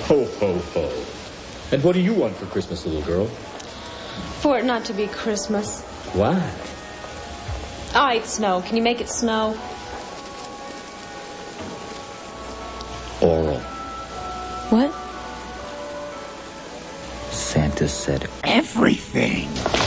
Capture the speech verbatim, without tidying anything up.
Ho, ho, ho. And what do you want for Christmas, little girl? For it not to be Christmas. Why? I hate snow. Can you make it snow? Oral. What? Santa said everything.